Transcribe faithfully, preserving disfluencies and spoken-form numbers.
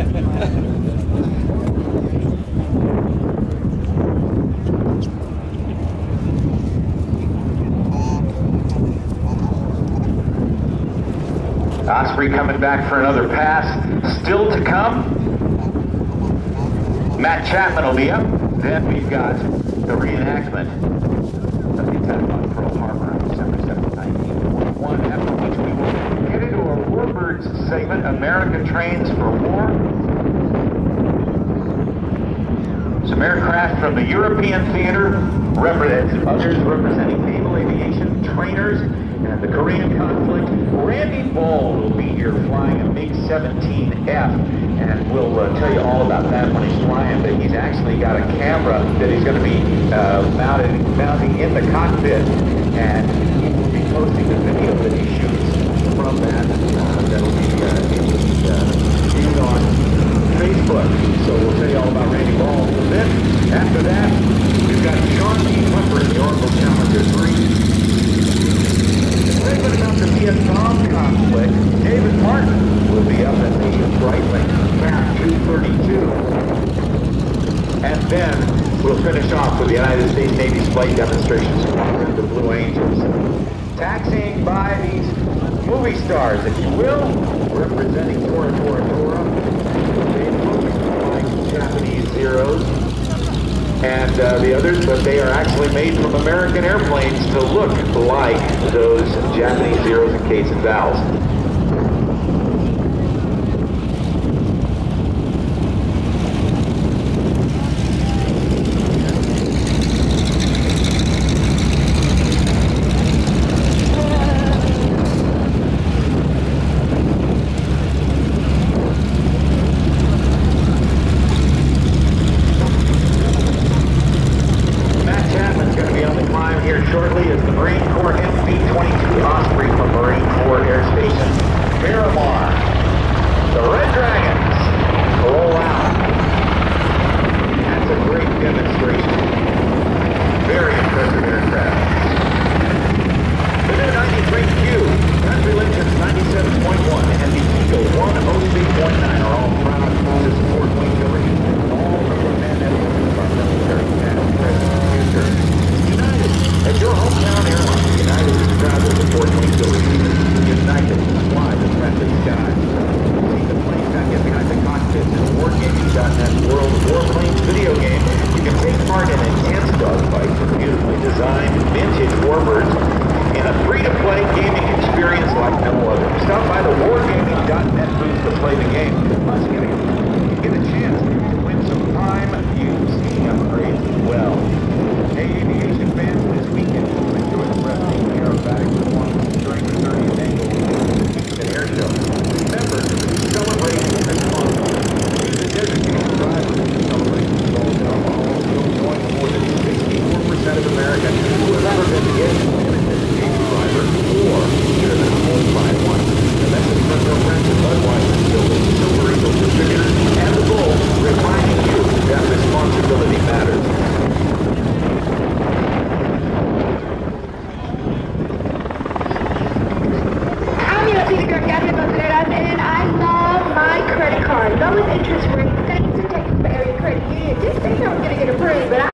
Osprey coming back for another pass. Still to come, Matt Chapman will be up. Then we've got the reenactment of the attack on Pearl Harbor on December seventh, nineteen forty-one, after which we will get into a Warbirds segment, America Trains for War. Some aircraft from the European theater, represent, others representing naval aviation, trainers, and the Korean conflict. Randy Ball will be here flying a MiG seventeen F, and we'll uh, tell you all about that when he's flying, but he's actually got a camera that he's going to be uh, mounted, mounting in the cockpit, and he will be posting the video that he shoots from that. Uh, that'll be uh, uh, on Facebook, so we'll tell you all about Randy Ball a little bit. After that, we've got Sean T. Puffer in the Oracle Challenger three. Segment about the Vietnam conflict, David Martin will be up at the Breitling Map two thirty-two. And then we'll finish off with the United States Navy's flight demonstration squadron, the Blue Angels. Taxiing by these movie stars, if you will, representing Tora Tora Tora. They look like Japanese Zeros. And uh, the others, but they are actually made from American airplanes to look like those Japanese Zeros and Kates and Vals. Shortly is the Marine Corps M V twenty-two Osprey from Marine Corps Air Station Miramar. The Red Dragons roll out. That's a great demonstration. Very impressive aircraft. The new ninety-three Q, Country Legends ninety-seven point one, and the Eagle one oh three point nine are all proud to support wing delivery. All of the men and women of our military, past, present, and future. United, as your hometown airline, United is proud to support wing delivery. United, fly the friendly skies. See the plane back in behind the cockpits in wargaming dot net World of Warplanes video game. You can take part in intense dogfights with beautifully designed vintage warbirds in a free-to-play gaming experience like no other. Stop by the wargaming dot net booth to play the game. Plus, you get a chance to win some prime views upgrades as well. Hey, aviation fans, this weekend we'll enjoy the breathtaking aerobatic performance during the thirtieth annual Houston Air Show. Remember to celebrate responsibly. Use a designated driver to celebrate results in alcohol. You'll join more than sixty-four percent of Americans who have ever been to any designated driver or should have been by one. The message from their friends at Budweiser, Silver Eagle distributors, and the Bull, reminding you that responsibility matters. And I love my credit card. Low interest rate